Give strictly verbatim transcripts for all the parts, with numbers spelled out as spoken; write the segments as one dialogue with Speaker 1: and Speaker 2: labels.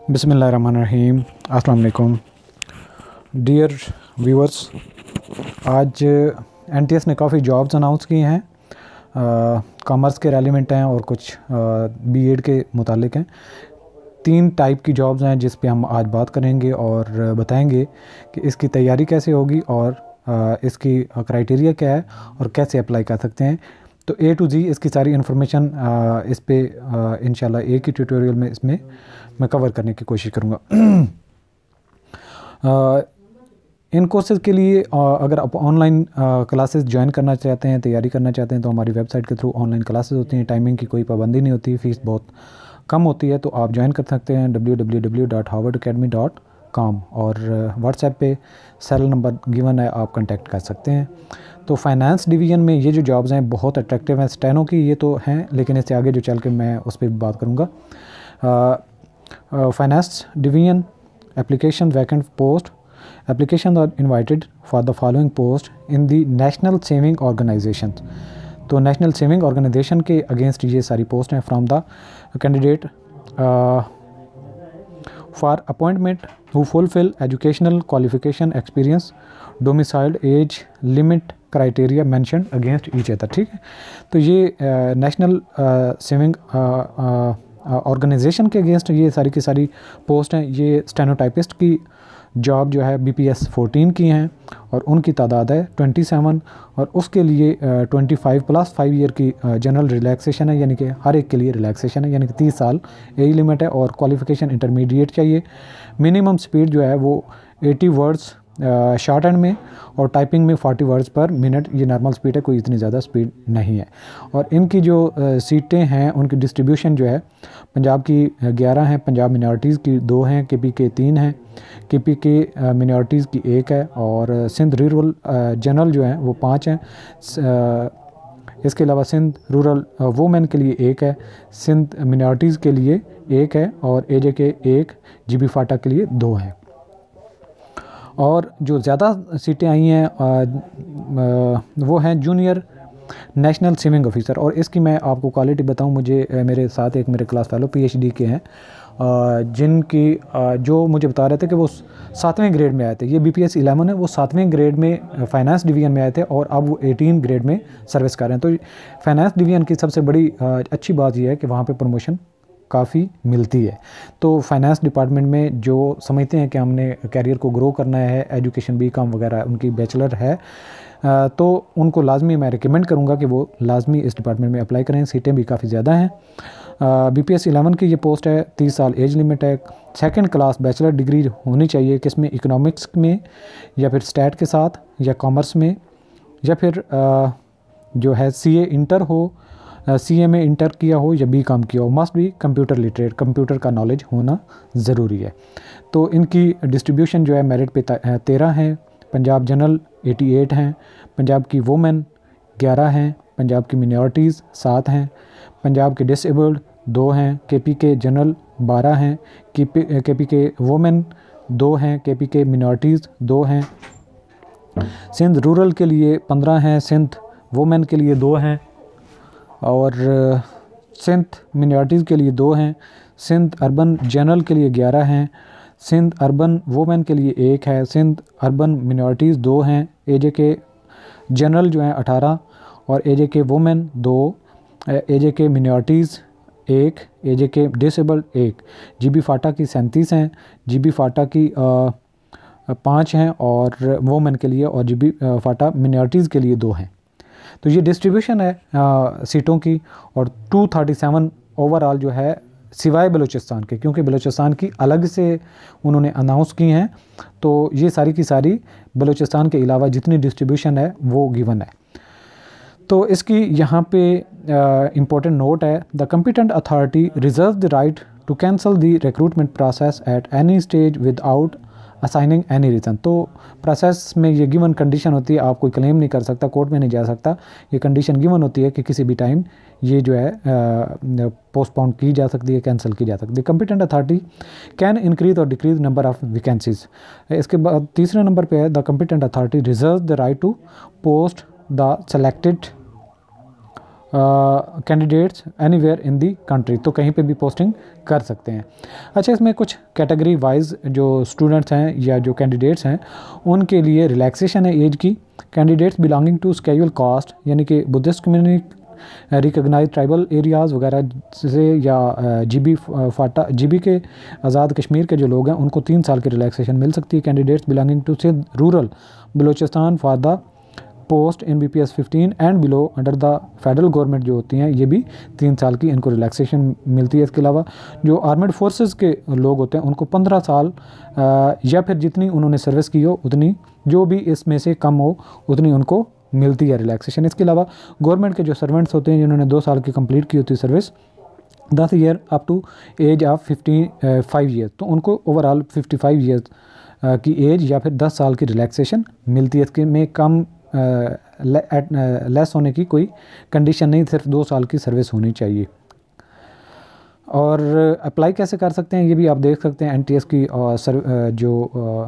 Speaker 1: बिस्मिल्लाहिर्रहमानिर्रहीम। अस्सलाम वालेकुम डियर व्यूअर्स। आज एनटीएस ने काफ़ी जॉब्स अनाउंस की हैं, कॉमर्स के रेलिवेंट हैं और कुछ बीएड के मुतालिक हैं। तीन टाइप की जॉब्स हैं जिस पे हम आज बात करेंगे और बताएंगे कि इसकी तैयारी कैसे होगी और आ, इसकी क्राइटेरिया क्या है और कैसे अप्लाई कर सकते हैं। तो ए टू जी इसकी सारी इन्फॉर्मेशन इस पे इंशाल्लाह एक ही ट्यूटोरियल में इसमें मैं कवर करने की कोशिश करूँगा। इन कोर्सेज़ के लिए आ, अगर आप ऑनलाइन क्लासेस ज्वाइन करना चाहते हैं, तैयारी करना चाहते हैं, तो हमारी वेबसाइट के थ्रू ऑनलाइन क्लासेस होती हैं। टाइमिंग की कोई पाबंदी नहीं होती, फ़ीस बहुत कम होती है, तो आप ज्वाइन कर सकते हैं W W W dot Harvard academy dot com और व्हाट्सएप पे सेल नंबर गिवन है, आप कांटेक्ट कर सकते हैं। तो फाइनेंस डिवीज़न में ये जो जॉब्स हैं बहुत अट्रैक्टिव हैं। स्टेनो की ये तो हैं, लेकिन इससे आगे जो चल के मैं उस पर बात करूँगा। Finance division application vacant post application are invited for the following post in the national saving organisation. तो नेशनल सेविंग ऑर्गेनाइजेशन के अगेंस्ट ये सारी पोस्ट हैं। From the candidate for appointment who fulfil educational qualification experience domiciled age limit criteria mention against each other. ठीक है, तो ये national saving organisation के अगेंस्ट ये सारी की सारी पोस्ट हैं। ये स्टेनोटाइपिस्ट की जॉब जो है बीपीएस फोर्टीन की हैं और उनकी तादाद है सत्ताईस और उसके लिए पच्चीस प्लस फाइव ईयर की जनरल रिलैक्सेशन है, यानी कि हर एक के लिए रिलैक्सेशन है, यानी कि तीस साल एज लिमिट है और क्वालिफ़िकेशन इंटरमीडिएट चाहिए। मिनिमम स्पीड जो है वो अस्सी वर्ड्स शॉर्ट हैंड में और टाइपिंग में चालीस वर्ड्स पर मिनट, ये नॉर्मल स्पीड है, कोई इतनी ज़्यादा स्पीड नहीं है। और इनकी जो सीटें हैं उनकी डिस्ट्रीब्यूशन जो है पंजाब की ग्यारह हैं, पंजाब मिनॉरिटीज़ की दो हैं, केपी के तीन हैं, केपी के मिनॉरिटीज़ की एक है और सिंध रूरल जनरल जो है वो पाँच हैं। इसके अलावा सिंध रूरल वुमेन के लिए एक है, सिंध मिनॉरिटीज़ के लिए एक है और एजे के एक, जीबी फाटा के लिए दो हैं। और जो ज़्यादा सीटें आई हैं वो हैं जूनियर नेशनल सेविंग ऑफिसर। और इसकी मैं आपको क्वालिटी बताऊं, मुझे मेरे साथ एक मेरे क्लास फेलो पीएचडी के हैं जिनकी जो मुझे बता रहे थे कि वो सातवें ग्रेड में आए थे। ये बीपीएस इलेवन है, वो सातवें ग्रेड में फाइनेंस डिवीज़न में आए थे और अब वो एटीन ग्रेड में सर्विस कर रहे हैं। तो फाइनेंस डिवीज़न की सबसे बड़ी अच्छी बात यह है कि वहाँ पे प्रमोशन काफ़ी मिलती है। तो फाइनेंस डिपार्टमेंट में जो समझते हैं कि हमने कैरियर को ग्रो करना है, एजुकेशन बी कॉम वगैरह उनकी बैचलर है, तो उनको लाजमी मैं रिकमेंड करूंगा कि वो लाजमी इस डिपार्टमेंट में अप्लाई करें। सीटें भी काफ़ी ज़्यादा हैं। बीपीएस इलेवन की ये पोस्ट है, तीस साल एज लिमिट है, सेकंड क्लास बैचलर डिग्री होनी चाहिए, किसमें, इकोनॉमिक्स में या फिर स्टैट के साथ या कॉमर्स में या फिर आ, जो है सीए इंटर हो, सी ए में इंटर किया हो या बी कॉम किया हो। Must be computer literate, computer का नॉलेज होना ज़रूरी है। तो इनकी डिस्ट्रीब्यूशन जो है मेरिट पे तेरह हैं, पंजाब जनरल अठासी हैं, पंजाब की वुमेन ग्यारह हैं, पंजाब की मिनॉरिटीज़ सात हैं, पंजाब के डिसेबल्ड दो हैं, केपी के जनरल बारह हैं, केपी केपी के वुमेन दो हैं, केपी के मिनॉरिटीज़ दो हैं, सिंध रूरल के लिए पंद्रह हैं, सिंध वुमेन के लिए दो हैं और सिंध मिनॉरिटीज़ के लिए दो हैं, सिंध अर्बन जनरल के लिए ग्यारह हैं, सिंध अर्बन वुमेन के लिए एक है, सिंध अर्बन मिनॉरिटीज़ दो हैं, एजे के जनरल जो हैं अठारह और एजे के वुमेन दो, एजे के मिनॉरिटीज़ एक, एजे के डिसेबल्ड एक, जीबी फाटा की सैंतीस हैं, जीबी फाटा की पाँच हैं और वुमेन के लिए, और जीबी फाटा मिनॉरिटीज़ के लिए दो हैं। तो ये डिस्ट्रीब्यूशन है आ, सीटों की। और दो सौ सैंतीस ओवरऑल जो है सिवाय बलूचिस्तान के, क्योंकि बलूचिस्तान की अलग से उन्होंने अनाउंस की हैं, तो ये सारी की सारी बलूचिस्तान के अलावा जितनी डिस्ट्रीब्यूशन है वो गिवन है। तो इसकी यहाँ पे इम्पोर्टेंट नोट है, the competent authority reserve the right to cancel the recruitment process at any stage without assigning any reason. तो प्रोसेस में ये गिवन कंडीशन होती है, आप कोई क्लेम नहीं कर सकता, कोर्ट में नहीं जा सकता, ये कंडीशन गिवन होती है कि किसी भी टाइम ये जो है पोस्टपोन की जा सकती है, कैंसिल की जा सकती है। कॉम्पिटेंट अथॉरिटी कैन इंक्रीज और डिक्रीज नंबर ऑफ वैकेंसीज। इसके बाद तीसरे नंबर पे है, the competent authority reserve the right to post the selected candidates anywhere in the country, तो कहीं पे भी पोस्टिंग कर सकते हैं। अच्छा, इसमें कुछ कैटेगरी वाइज जो स्टूडेंट्स हैं या जो कैंडिडेट्स हैं उनके लिए रिलैक्सेशन है एज की। Candidates belonging to scheduled caste यानी कि Buddhist community, recognise tribal areas वगैरह से, या जीबी फाटा जीबी के आज़ाद कश्मीर के जो लोग हैं उनको तीन साल की रिलैक्सेशन मिल सकती है। Candidates belonging to Sindh rural Balochistan for the post in B P S fifteen and below under the federal government जो होती हैं ये भी तीन साल की इनको रिलैक्सेशन मिलती है। इसके अलावा जो आर्मेड फोर्सेस के लोग होते हैं उनको पंद्रह साल आ, या फिर जितनी उन्होंने सर्विस की हो उतनी, जो भी इसमें से कम हो उतनी उनको मिलती है रिलैक्सेशन। इसके अलावा गवर्नमेंट के जो सर्वेंट्स होते हैं जिन्होंने दो साल की कंप्लीट की होती है सर्विस, दस year up to age of fifty five year, तो उनको ओवरऑल फिफ्टी फाइव ईयर की एज या फिर दस साल की रिलैक्सेशन मिलती है। इसके में कम लेस होने की कोई कंडीशन नहीं, सिर्फ दो साल की सर्विस होनी चाहिए। और अप्लाई कैसे कर सकते हैं ये भी आप देख सकते हैं। एन टी एस की आ, सर, आ, जो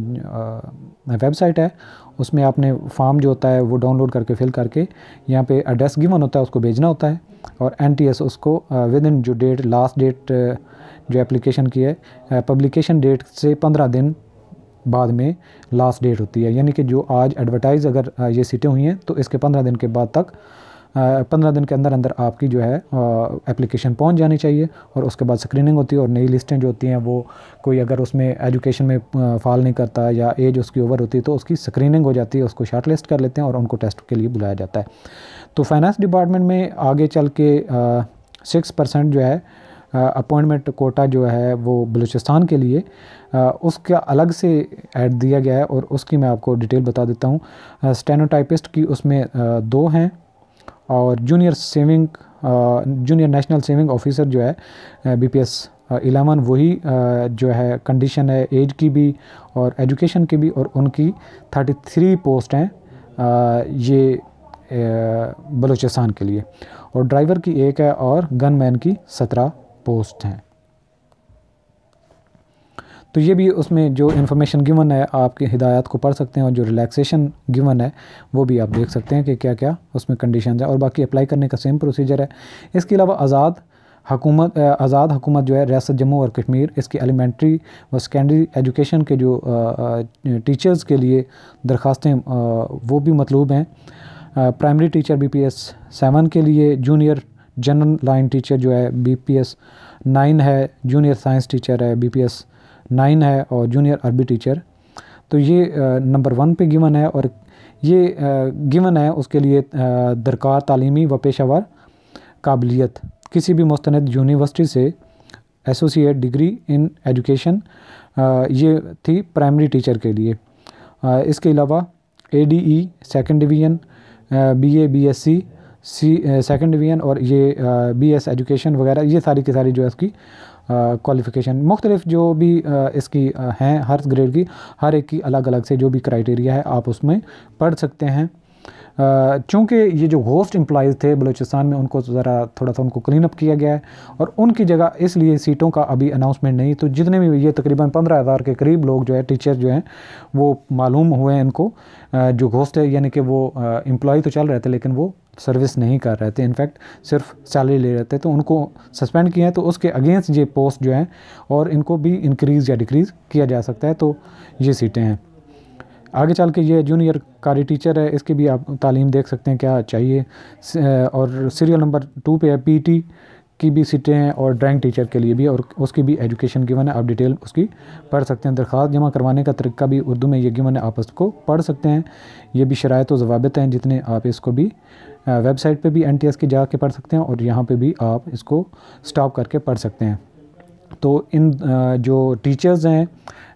Speaker 1: वेबसाइट है उसमें आपने फॉर्म जो होता है वो डाउनलोड करके फिल करके यहाँ पे एड्रेस गिवन होता है उसको भेजना होता है, और एन टी एस उसको विद इन जो डेट लास्ट डेट जो एप्लीकेशन की है पब्लिकेशन डेट से पंद्रह दिन बाद में लास्ट डेट होती है। यानी कि जो आज एडवर्टाइज़ अगर ये सीटें हुई हैं तो इसके पंद्रह दिन के बाद तक, पंद्रह दिन के अंदर अंदर आपकी जो है एप्लीकेशन पहुंच जानी चाहिए, और उसके बाद स्क्रीनिंग होती है। और नई लिस्टें जो होती हैं वो कोई अगर उसमें एजुकेशन में फॉल नहीं करता या एज उसकी ओवर होती है तो उसकी स्क्रीनिंग हो जाती है, उसको शॉर्ट लिस्ट कर लेते हैं और उनको टेस्ट के लिए बुलाया जाता है। तो फाइनेंस डिपार्टमेंट में आगे चल के सिक्स परसेंट जो है अपॉइंटमेंट कोटा जो है वो बलूचिस्तान के लिए आ, उसका अलग से ऐड दिया गया है, और उसकी मैं आपको डिटेल बता देता हूँ। स्टेनोटाइपिस्ट की उसमें आ, दो हैं, और junior saving junior national saving officer जो है बी पी एस इलेवन वही आ, जो है कंडीशन है एज की भी और एजुकेशन की भी, और उनकी थर्टी थ्री पोस्ट हैं आ, ये बलूचिस्तान के लिए, और ड्राइवर की एक है और गनमैन की सत्रह पोस्ट हैं। तो ये भी उसमें जो इन्फॉर्मेशन गिवन है आपकी हिदायत को पढ़ सकते हैं, और जो रिलैक्सेशन गिवन है वो भी आप देख सकते हैं कि क्या क्या उसमें कंडीशंस है, और बाकी अप्लाई करने का सेम प्रोसीजर है। इसके अलावा आज़ाद हुकूमत आज़ाद हुकूमत जो है रियासत जम्मू और कश्मीर, इसकी एलिमेंट्री व सेकेंडरी एजुकेशन के जो टीचर्स के लिए दरख्वास्तें वो भी मतलूब हैं। Primary teacher B P S seven के लिए, जूनियर जनरल लाइन टीचर जो है बी पी एस नाइन है, जूनियर साइंस टीचर है बी पी एस नाइन है, और जूनियर अरबी टीचर। तो ये नंबर वन पे गिवन है, और ये गिवन है उसके लिए दरकार तालीमी व पेशावर काबिलियत किसी भी मुस्तनद यूनिवर्सिटी से एसोसिएट डिग्री इन एजुकेशन, ये थी प्राइमरी टीचर के लिए। इसके अलावा A D E second division, B A B S C C second division, और ये बी एस एजुकेशन वगैरह, ये सारी की सारी जो है इसकी क्वालिफ़िकेशन मुख्तलिफ जो भी आ, इसकी आ, हैं हर ग्रेड की, हर एक की अलग अलग से जो भी क्राइटेरिया है आप उसमें पढ़ सकते हैं। चूँकि ये जो होस्ट एम्प्लॉइज़ थे बलूचिस्तान में उनको ज़रा थोड़ा सा उनको क्लीन अप किया गया है, और उनकी जगह इसलिए सीटों का अभी अनाउंसमेंट नहीं, तो जितने भी ये तकरीबन पंद्रह हज़ार के करीब लोग जो है टीचर जो हैं वो मालूम हुए हैं इनको, जो होस्ट है यानी कि वो एम्प्लॉय तो चल रहे थे लेकिन वो सर्विस नहीं कर रहे थे, इनफैक्ट सिर्फ सैलरी ले रहे थे, तो उनको सस्पेंड किया है। तो उसके अगेंस्ट ये पोस्ट जो हैं और इनको भी इंक्रीज़ या डिक्रीज़ किया जा सकता है। तो ये सीटें हैं। आगे चल के ये जूनियर कारी टीचर है, इसकी भी आप तालीम देख सकते हैं क्या चाहिए, और सीरियल नंबर टू पे है पी टी की भी सीटें हैं, और ड्राइंग टीचर के लिए भी, और उसकी भी एजुकेशन गिवन है, आप डिटेल उसकी पढ़ सकते हैं। दरख्वास्त जमा करवाने का तरीका भी उर्दू में ये गिवन है, आप उसको पढ़ सकते हैं। ये भी शराइत व ज़वाबित हैं जितने आप इसको भी वेबसाइट पे भी एन टी एस की जा के पढ़ सकते हैं, और यहाँ पे भी आप इसको स्टॉप करके पढ़ सकते हैं। तो इन जो टीचर्स हैं,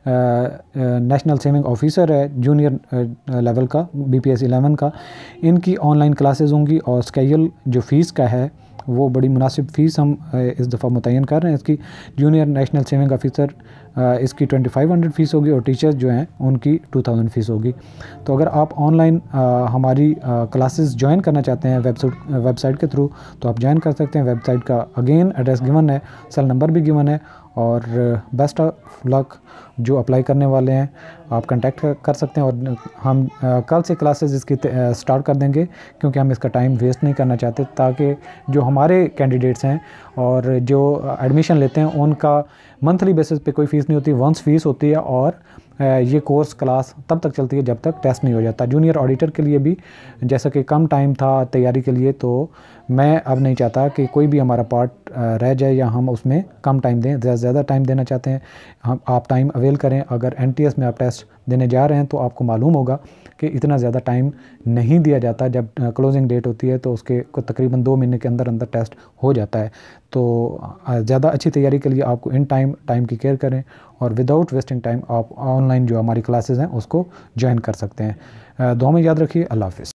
Speaker 1: नेशनल सेविंग ऑफिसर है जूनियर लेवल का बी पी एस इलेवन का, इनकी ऑनलाइन क्लासेस होंगी, और स्केड्यूल जो फ़ीस का है वो बड़ी मुनासिब फ़ीस हम इस दफ़ा मुतय्यन कर रहे हैं। इसकी जूनियर नेशनल सेविंग ऑफिसर इसकी ट्वेंटी फाइव हंड्रेड फ़ीस होगी, और टीचर्स जो हैं उनकी टू थाउजेंड फ़ीस होगी। तो अगर आप ऑनलाइन हमारी क्लासेस ज्वाइन करना चाहते हैं वेबसाइट वेबसाइट के थ्रू, तो आप ज्वाइन कर सकते हैं। वेबसाइट का अगेन एड्रेस गिवन है, सेल नंबर भी गिवन है, और बेस्ट ऑफ लक। जो अप्लाई करने वाले हैं आप कांटेक्ट कर सकते हैं और हम आ, कल से क्लासेस इसकी स्टार्ट कर देंगे, क्योंकि हम इसका टाइम वेस्ट नहीं करना चाहते, ताकि जो हमारे कैंडिडेट्स हैं और जो एडमिशन लेते हैं उनका मंथली बेसिस पे कोई फ़ीस नहीं होती, वंस फ़ीस होती है। और ये कोर्स क्लास तब तक चलती है जब तक टेस्ट नहीं हो जाता। जूनियर ऑडिटर के लिए भी जैसा कि कम टाइम था तैयारी के लिए, तो मैं अब नहीं चाहता कि कोई भी हमारा पार्ट रह जाए या हम उसमें कम टाइम दें, ज़्यादा ज़्यादा टाइम देना चाहते हैं। हम आप टाइम अवेल करें। अगर एन टी एस में आप टेस्ट देने जा रहे हैं तो आपको मालूम होगा कि इतना ज़्यादा टाइम नहीं दिया जाता। जब क्लोजिंग डेट होती है तो उसके को तकरीबन दो महीने के अंदर अंदर टेस्ट हो जाता है। तो ज़्यादा अच्छी तैयारी के लिए आपको इन टाइम टाइम की केयर करें और विदाउट वेस्टिंग टाइम आप ऑनलाइन जो हमारी क्लासेस हैं उसको ज्वाइन कर सकते हैं। दुआ में याद रखिए। अल्लाह हाफ़िज़।